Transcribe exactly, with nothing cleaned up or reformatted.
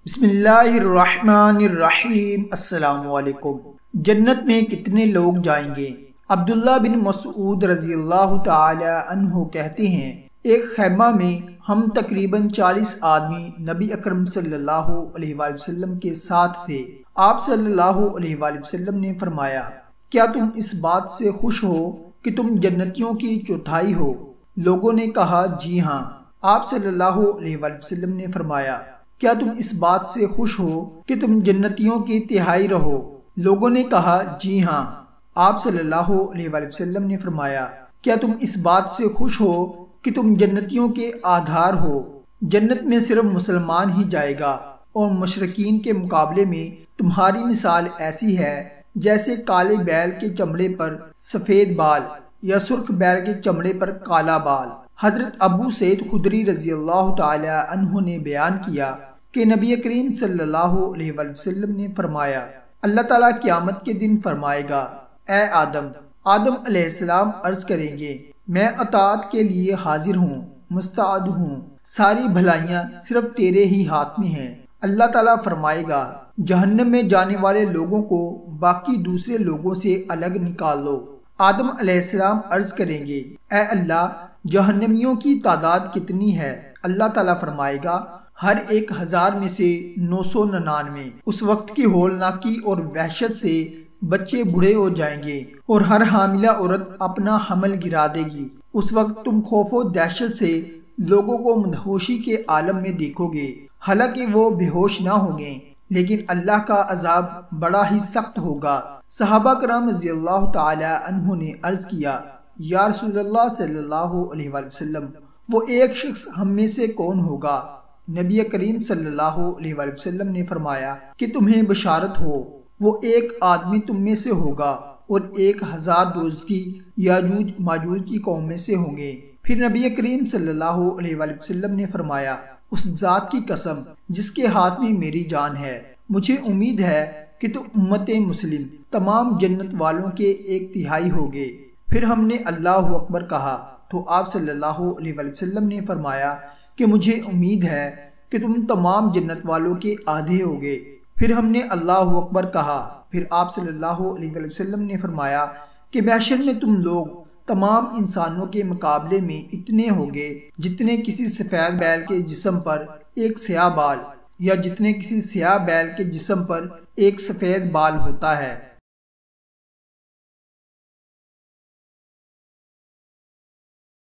بسم اللہ الرحمن الرحیم۔ السلام علیکم۔ جنت میں کتنے لوگ جائیں گے؟ عبداللہ بن مسعود رضی اللہ تعالی عنہ کہتے ہیں، ایک خیمہ میں ہم تقریباً چالیس آدمی نبی اکرم صلی اللہ علیہ وآلہ وسلم کے ساتھ تھے۔ آپ صلی اللہ علیہ وآلہ وسلم نے فرمایا، کیا تم اس بات سے خوش ہو کہ تم جنتیوں کی چوتھائی ہو؟ لوگوں نے کہا جی ہاں۔ آپ صلی اللہ علیہ وآلہ وسلم نے فرمایا، کیا تم اس بات سے خوش ہو کہ تم جنتیوں کی تہائی رہو؟ لوگوں نے کہا جی ہاں۔ آپ صلی اللہ علیہ وآلہ وسلم نے فرمایا، کیا تم اس بات سے خوش ہو کہ تم جنتیوں کے آدھار ہو؟ جنت میں صرف مسلمان ہی جائے گا، اور مشرکین کے مقابلے میں تمہاری مثال ایسی ہے جیسے کالے بیل کے چمڑے پر سفید بال یا سرخ بیل کے چمڑے پر کالا بال۔ حضرت ابو سعید خدری رضی اللہ تعالی عنہ نے بیان کیا کہ نبی کریم صلی اللہ علیہ وآلہ وسلم نے فرمایا، اللہ تعالیٰ قیامت کے دن فرمائے گا، اے آدم۔ آدم علیہ السلام عرض کریں گے، میں اطاعت کے لیے حاضر ہوں، مستعد ہوں، ساری بھلائیاں صرف تیرے ہی ہاتھ میں ہیں۔ اللہ تعالیٰ فرمائے گا، جہنم میں جانے والے لوگوں کو باقی دوسرے لوگوں سے الگ نکال لو۔ آدم علیہ السلام عرض کریں گے، اے اللہ، جہنمیوں کی تعداد کتنی ہے؟ اللہ تعالیٰ فرمائے گا، ہر ایک ہزار میں سے نو سو ننانوے۔ اس وقت کی ہولناکی اور وحشت سے بچے بوڑھے ہو جائیں گے اور ہر حاملہ عورت اپنا حمل گرا دے گی۔ اس وقت تم خوف و دہشت سے لوگوں کو مدہوشی کے عالم میں دیکھو گے، حالانکہ وہ بے ہوش نہ ہوں گے، لیکن اللہ کا عذاب بڑا ہی سخت ہوگا۔ صحابہ کرام رضی اللہ تعالی عنہ نے عرض کیا، یا رسول اللہ صلی اللہ علیہ وآلہ وسلم، وہ ایک شخص ہم میں سے کون ہوگا؟ نبی کریم صلی اللہ علیہ وآلہ وسلم نے فرمایا کہ تمہیں بشارت ہو، وہ ایک آدمی تم میں سے ہوگا اور ایک ہزار دوزخی یاجوج ماجوج کی قوم میں سے ہوں گے۔ پھر نبی کریم صلی اللہ علیہ وآلہ وسلم نے فرمایا، اس ذات کی قسم جس کے ہاتھ میں میری جان ہے، مجھے امید ہے کہ تو امت مسلم تمام جنت والوں کے ایک تہائی ہوگے۔ پھر ہم نے اللہ اکبر کہا تو آپ صلی اللہ علیہ وآلہ وسلم نے فرمایا کہ مجھے امید ہے کہ تم تمام جنت والوں کے آدھے ہوگے۔ پھر ہم نے اللہ اکبر کہا، پھر آپ صلی اللہ علیہ وآلہ وسلم نے فرمایا کہ محشر میں تم لوگ تمام انسانوں کے مقابلے میں اتنے ہوگے جتنے کسی سفید بیل کے جسم پر ایک سیاہ بال، یا جتنے کسی سیاہ بیل کے جسم پر ایک سفید بال ہوتا ہے۔